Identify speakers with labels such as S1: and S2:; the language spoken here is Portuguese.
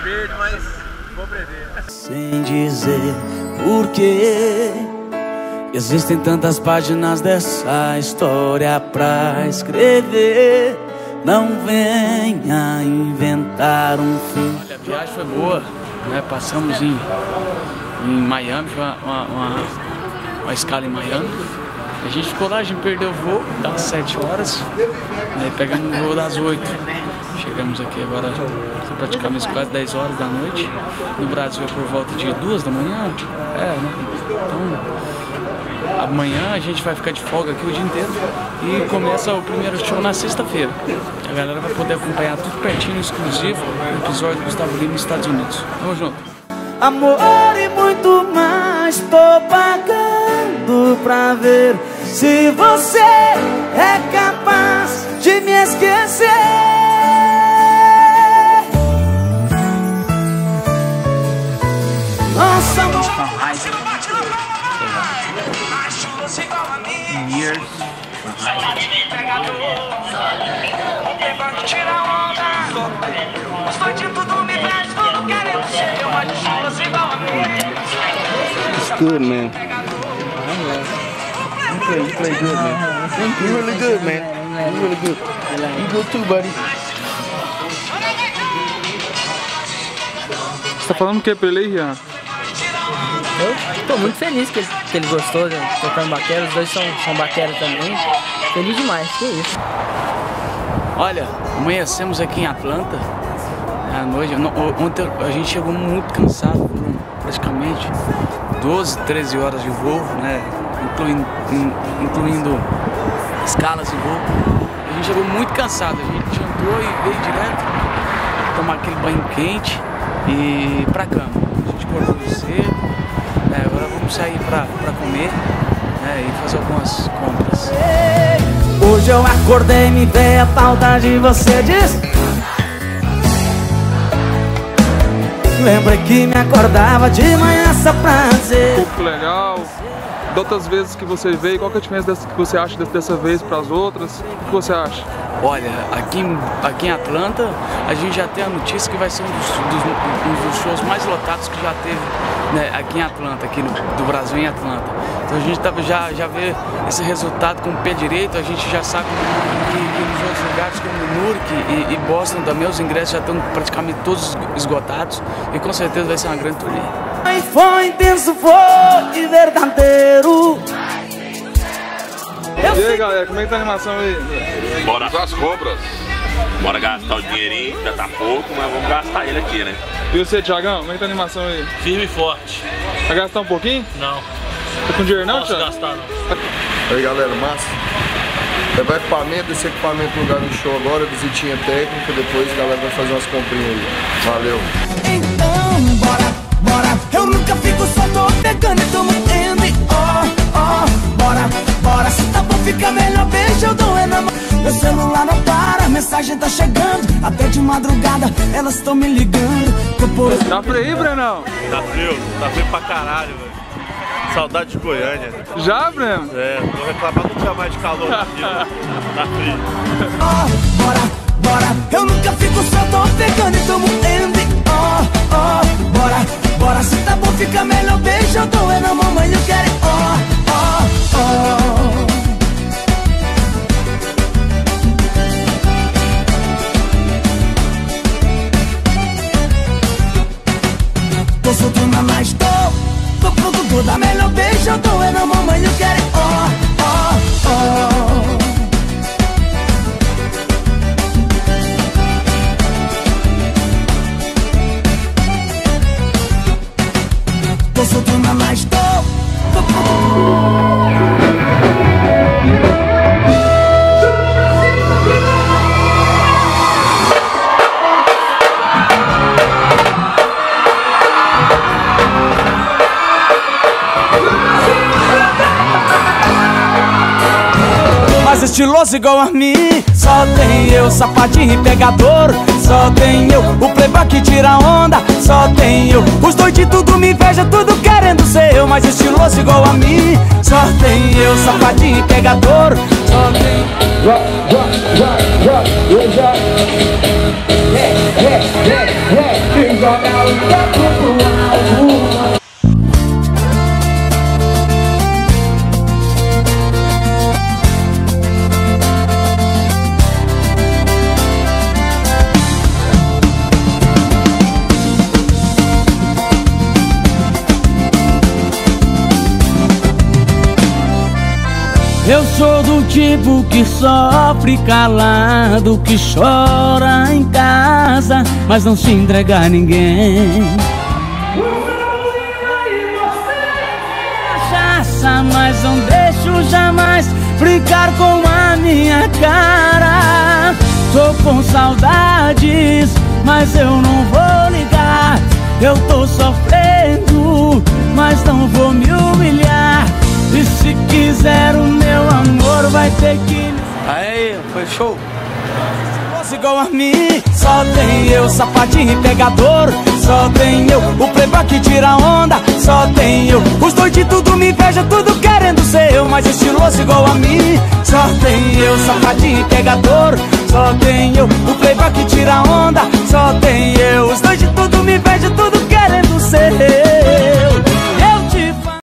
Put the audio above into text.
S1: verde, mas vou aprender.
S2: Sem dizer porquê, existem tantas páginas dessa história pra escrever. Não venha inventar um fim.
S3: Olha, a viagem foi boa, né? Passamos em Miami, foi uma escala em Miami. A gente ficou lá, a gente perdeu o voo das 7 horas, né? Pegamos o voo das 8. Chegamos aqui agora, são praticamente quase 10 horas da noite. No Brasil é por volta de 2 da manhã. Né? Então, amanhã a gente vai ficar de folga aqui o dia inteiro e começa o primeiro show na sexta-feira. A galera vai poder acompanhar tudo pertinho, exclusivo, o episódio do Gustavo Lima nos Estados Unidos. Tamo junto.
S2: Amor e muito mais, tô pagando pra ver se você é capaz de me esquecer. Nossa,
S4: It's good, man. You play good, man. You really good, man. You really good. You good too, buddy.
S1: Você tá falando o que pra ele aí, Rian?
S5: Eu tô muito feliz que ele gostou, né? Tocando batera, os dois são batera também. Feliz demais, que isso.
S3: Olha, amanhecemos aqui em Atlanta à noite. Ontem a gente chegou muito cansado, foram praticamente 12, 13 horas de voo, né? Incluindo escalas de voo. A gente chegou muito cansado, a gente jantou e veio direto tomar aquele banho quente e ir pra cama. A gente acordou cedo, né? Agora vamos sair pra comer, né? E fazer algumas compras.
S2: hoje eu acordei e me veio a falta de você. Diz. Lembrei que me acordava de manhã só pra dizer.
S1: Pouco legal. De outras vezes que você veio, qual que é a diferença que você acha dessa vez para as outras? O que você acha?
S3: Olha, aqui em Atlanta, a gente já tem a notícia que vai ser um dos shows mais lotados que já teve, né, aqui em Atlanta, aqui do Brasil em Atlanta. Então a gente já vê esse resultado com o pé direito, a gente já sabe que nos outros lugares como Newark e Boston também os ingressos já estão praticamente todos esgotados e com certeza vai ser uma grande turnê.
S2: Foi intenso, foi verdadeiro.
S1: E aí galera, como é que tá a animação aí?
S6: Bora fazer as compras. Bora gastar o dinheirinho, ainda tá pouco, mas vamos gastar ele aqui, né?
S1: E você, Thiagão, como é que tá a animação aí?
S7: Firme e forte.
S1: Vai gastar um pouquinho?
S7: Não.
S1: Tá com dinheiro não, Thiago?
S7: Não posso gastar, não.
S4: Aí galera, massa. Levar equipamento, esse equipamento no lugar do show agora, visitinha técnica, depois a galera vai fazer umas comprinhas aí. Valeu.
S2: Então, bora, eu nunca fico só, tô pegando e tô mantendo. Bora, se tá bom fica melhor, beijo, eu dou na mão. Meu celular não para, a mensagem tá chegando. Até de madrugada, elas estão me ligando.
S1: Tá frio aí, Brenão?
S7: Tá frio pra caralho, velho. Saudade de Goiânia.
S1: Já, Breno?
S7: É, tô reclamando nunca mais de calor aqui, né? Tá frio.
S2: Bora, eu nunca fico só, tô pegando e tô mantendo. Bora, se tá bom fica melhor, beijo, eu dou na mamãe, eu quero. Tô soltando mais, tô pronto, tô da melhor, beijo, eu dou na mamãe, eu quero. Tô soltando mais, tô mais estiloso igual a mim. Só tem eu, sapatinho e pegador. Só tem eu, o playboy que tira onda. Só tem eu, os doidos tudo me inveja, tudo querendo ser eu. Mais estiloso igual a mim. Só tem eu, sapatinho e pegador. Só tem eu. Eu sou do tipo que sofre calado, que chora em casa, mas não se entrega a ninguém. Cachaça, mas não deixo jamais brincar com a minha cara. Tô com saudades, mas eu não vou ligar. Eu tô sofrendo, mas não vou me humilhar. E se quiser o meu amor, vai ter que...
S3: Aí, foi show.
S2: Se igual a mim, só tem eu, sapatinho e pegador. Só tem eu, o playboy que tira onda. Só tem eu, os doidos tudo me inveja, tudo querendo ser eu, mas estiloso igual a mim. Só tem eu, sapatinho e pegador. Só tem eu, o playboy que tira onda. Só tem eu, os doidos tudo me inveja, tudo querendo ser eu.